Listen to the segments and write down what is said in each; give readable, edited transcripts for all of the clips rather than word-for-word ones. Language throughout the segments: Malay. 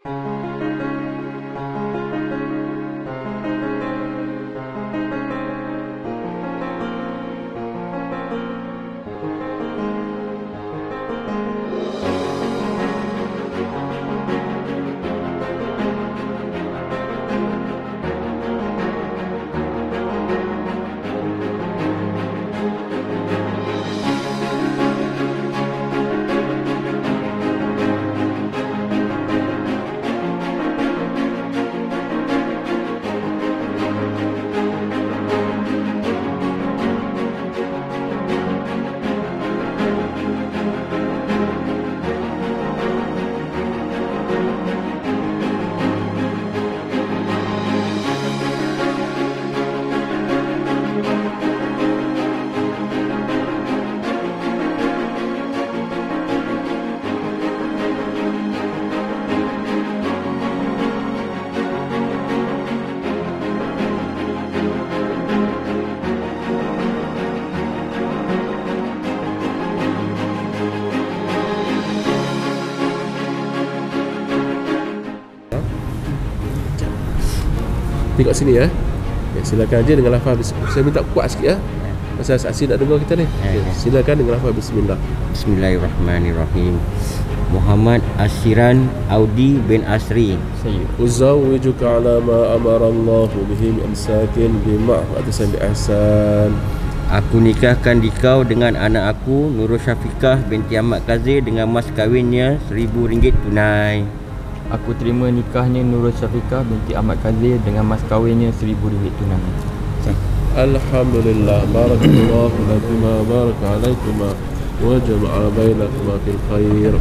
Tengok sini ya. Silakan aja dengan lafaz. Saya minta kuat sikit ya. Pasal saksi nak dengar kita ni. Silakan dengan lafaz bismillah. Bismillahirrahmanirrahim. Muhammad Ashiran Audi bin Asri. Uzawwijuka ala ma amara Allah bihi min imsakin bima'ruf bi ihsan. Aku nikahkan dikau dengan anak aku Nurul Syafiqah binti Ahmad Kazir dengan mas kahwinnya RM1,000 tunai. Aku terima nikahnya Nurul Syafiqah binti Ahmad Kazir dengan mas kahwinnya RM1,000 tunai. Alhamdulillah, barakallahu lakuma baraka alaikuma wa jama'a bainakuma fil khair.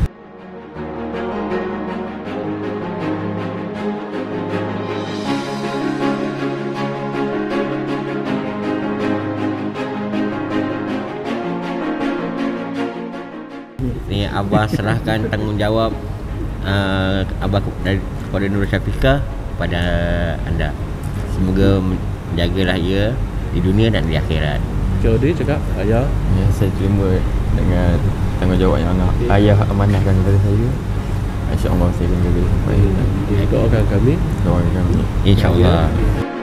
Ni Abah serahkan tanggungjawab Abah kepada Nurul Syafiqah kepada anda. Semoga menjagalah ia di dunia dan di akhirat. Kau dia cakap, ayah. Ya, saya terima dengan tanggungjawab yang ayah amanahkan kepada saya. InsyaAllah saya akan jaga sampai. Doakan kami. Doakan kami. InsyaAllah.